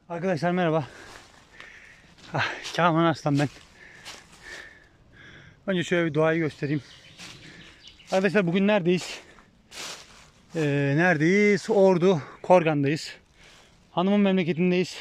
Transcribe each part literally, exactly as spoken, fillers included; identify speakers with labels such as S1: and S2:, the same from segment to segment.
S1: Arkadaşlar merhaba. Ah, Kaman Arslan ben. Önce şöyle bir doğayı göstereyim. Arkadaşlar bugün neredeyiz? Ee, neredeyiz? Ordu, Korgan'dayız. Hanımın memleketindeyiz.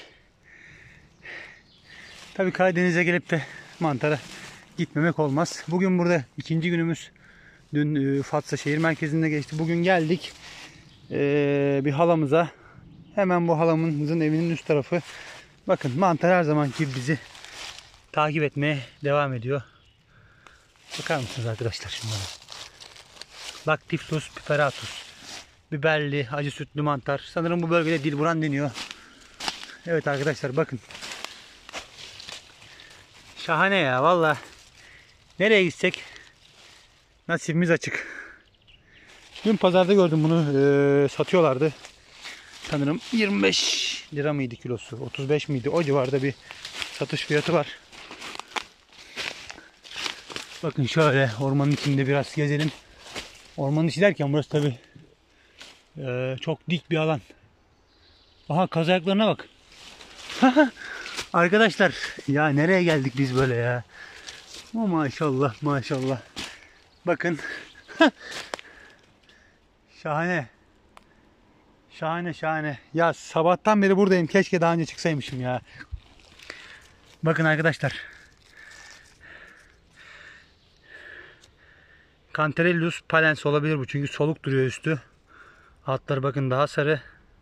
S1: Tabii Karadeniz'e gelip de mantara gitmemek olmaz. Bugün burada ikinci günümüz. Dün e, Fatsa şehir merkezinde geçti. Bugün geldik ee, bir halamıza. Hemen bu halamızın evinin üst tarafı. Bakın mantar her zamanki bizi takip etmeye devam ediyor. Bakar mısınız arkadaşlar şunlara? Lactiflus piperatus. Biberli, acı sütlü mantar. Sanırım bu bölgede dilburan deniyor. Evet arkadaşlar bakın. Şahane ya valla. Nereye gitsek nasibimiz açık. Dün pazarda gördüm bunu. Ee, satıyorlardı. Sanırım yirmi beş lira mıydı kilosu? otuz beş miydi? O civarda bir satış fiyatı var. Bakın şöyle ormanın içinde biraz gezelim. Ormanın içi derken burası tabi e, çok dik bir alan. Aha kaz ayaklarına bak. Arkadaşlar ya nereye geldik biz böyle ya? Oh, maşallah maşallah. Bakın. Şahane. Şahane şahane. Ya sabahtan beri buradayım. Keşke daha önce çıksaymışım ya. Bakın arkadaşlar. Cantarellus palens olabilir bu. Çünkü soluk duruyor üstü. Altları bakın daha sarı.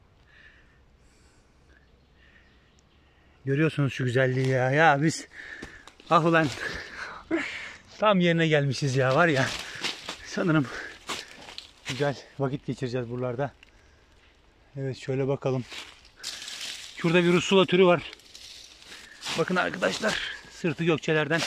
S1: Görüyorsunuz şu güzelliği ya. Ya biz ah ulan tam yerine gelmişiz ya var ya. Sanırım güzel vakit geçireceğiz buralarda. Evet şöyle bakalım. Şurada bir Russula türü var. Bakın arkadaşlar sırtı gökçelerden.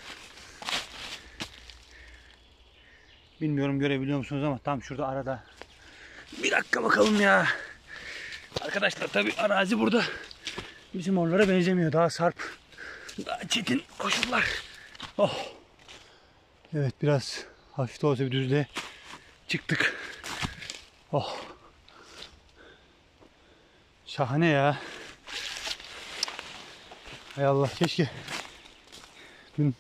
S1: Bilmiyorum görebiliyor musunuz ama tam şurada arada. Bir dakika bakalım ya. Arkadaşlar tabi arazi burada bizim oralara benzemiyor. Daha sarp. Daha çetin koşullar. Oh. Evet biraz hafif de olsa bir düzlüğe çıktık. Oh. Şahane ya. Hay Allah keşke dün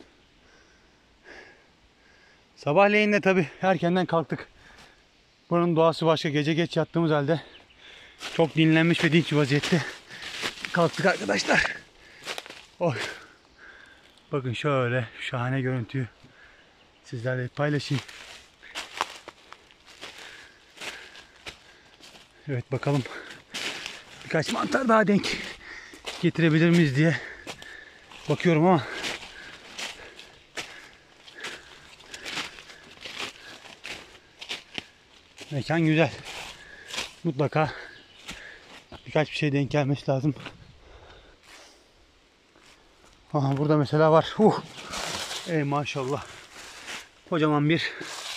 S1: sabahleyin de tabi erkenden kalktık. Buranın doğası başka. Gece geç yattığımız halde çok dinlenmiş ve dinç vaziyette kalktık arkadaşlar. Oy. Bakın şöyle şahane görüntüyü sizlerle paylaşayım. Evet bakalım birkaç mantar daha denk getirebilir miyiz diye bakıyorum ama mekan güzel. Mutlaka birkaç bir şey denk gelmesi lazım. Aha burada mesela var. Uh. Ey maşallah. Kocaman bir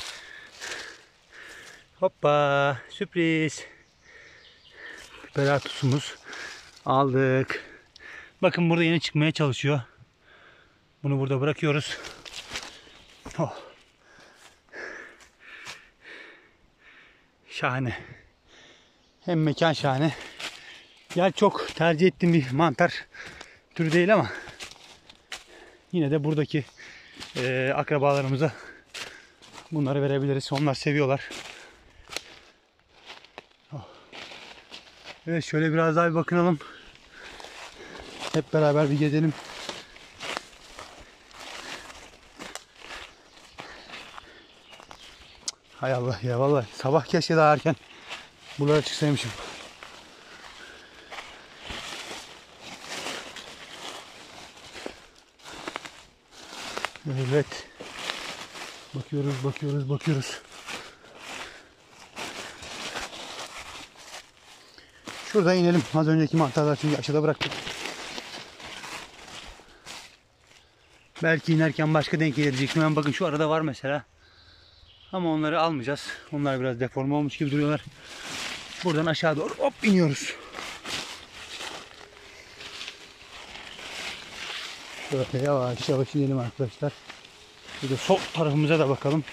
S1: hoppa sürpriz. Piperatus'umuz aldık. Bakın burada yeni çıkmaya çalışıyor. Bunu burada bırakıyoruz. Oh. Şahane. Hem mekan şahane. Yer çok tercih ettiğim bir mantar türü değil ama yine de buradaki e, akrabalarımıza bunları verebiliriz. Onlar seviyorlar. Oh. Evet şöyle biraz daha bir bakınalım. Hep beraber bir gezelim. Hay Allah ya vallahi sabah keşke daha erken buralara çıksaymışım. Evet. Bakıyoruz, bakıyoruz, bakıyoruz. Şurada inelim. Az önceki mantarlar çünkü aşağıda bıraktık. Belki inerken başka denk gelecek. Hemen bakın şu arada var mesela. Ama onları almayacağız. Onlar biraz deforme olmuş gibi duruyorlar. Buradan aşağı doğru hop iniyoruz. Şöyle yavaş yavaş inelim arkadaşlar. Şurada sol tarafımıza da bakalım.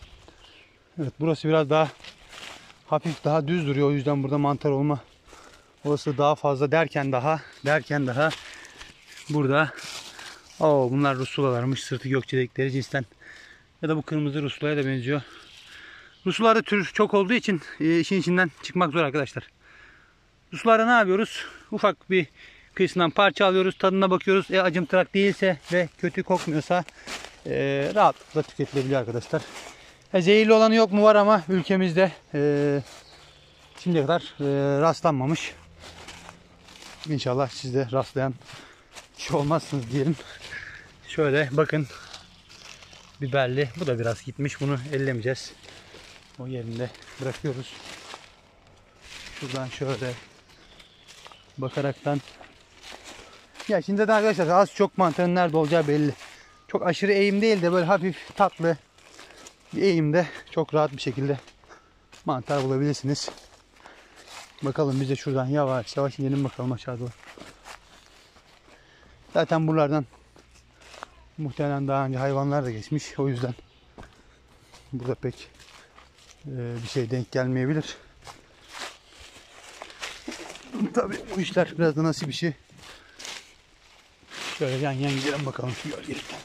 S1: Evet burası biraz daha hafif daha düz duruyor. O yüzden burada mantar olma Orası daha fazla derken daha derken daha burada Oo, bunlar rusulalarmış. Sırtı gökçe dedikleri cinsten. Ya da bu kırmızı rusulaya da benziyor. Rusularda tür çok olduğu için e, işin içinden çıkmak zor arkadaşlar. Rusularda ne yapıyoruz? Ufak bir kıyısından parça alıyoruz. Tadına bakıyoruz. E, acımtırak değilse ve kötü kokmuyorsa e, rahatlıkla tüketilebiliyor arkadaşlar. E, zehirli olanı yok mu? Var ama ülkemizde e, şimdiye kadar e, rastlanmamış. İnşallah siz de rastlayan kişi olmazsınız diyelim. Şöyle bakın. Biberli. Bu da biraz gitmiş. Bunu ellemeyeceğiz. O yerinde bırakıyoruz. Şuradan şöyle bakaraktan. Ya şimdi de arkadaşlar az çok mantarın nerede olacağı belli. Çok aşırı eğim değil de böyle hafif tatlı bir eğimde çok rahat bir şekilde mantar bulabilirsiniz. Bakalım biz de şuradan yavaş yavaş inelim bakalım aşağı doğru. Zaten buralardan muhtemelen daha önce hayvanlar da geçmiş. O yüzden burada pek e, bir şey denk gelmeyebilir. Tabii bu işler biraz da nasip işi. Şöyle yan yan gidelim bakalım şu gölgelikten.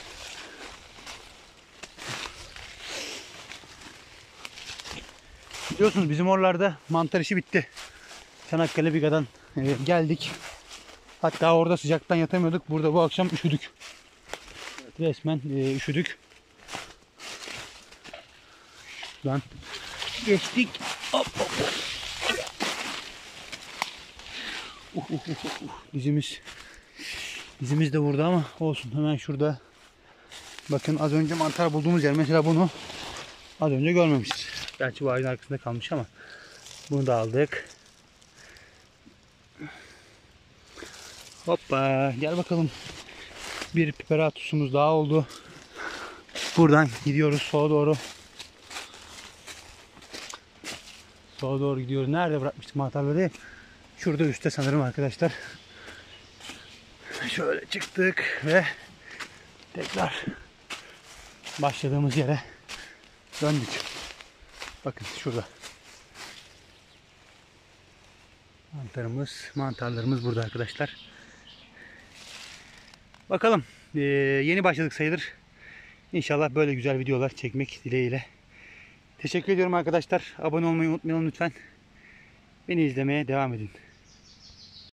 S1: Biliyorsunuz bizim oralarda mantar işi bitti. Çanakkale Biga'dan e, geldik. Hatta orada sıcaktan yatamıyorduk. Burada bu akşam üşüdük. Evet, resmen e, üşüdük. Şuradan geçtik. Hop hop hop. Uh, uh, uh, uh. Dizimiz dizimiz de burada ama olsun. Hemen şurada bakın az önce mantar bulduğumuz yer. Mesela bunu az önce görmemişiz. Gerçi bu ağacın arkasında kalmış ama bunu da aldık. Hoppa gel bakalım. Bir piperatusumuz daha oldu. Buradan gidiyoruz sola doğru. Sola doğru gidiyoruz. Nerede bırakmıştık mantarları? Şurada üstte sanırım arkadaşlar. Şöyle çıktık ve tekrar başladığımız yere döndük. Bakın şurada. Mantarımız, mantarlarımız burada arkadaşlar. Bakalım. Ee, yeni başladık sayılır. İnşallah böyle güzel videolar çekmek dileğiyle. Teşekkür ediyorum arkadaşlar. Abone olmayı unutmayalım lütfen. Beni izlemeye devam edin.